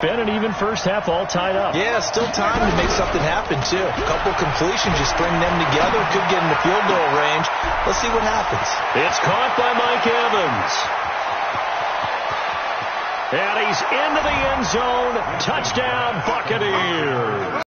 been an even first half, all tied up. Yeah, still time to make something happen, too. A couple completions, just string them together. Could get into field goal range. Let's see what happens. It's caught by Mike Evans. And he's into the end zone. Touchdown, Buccaneers.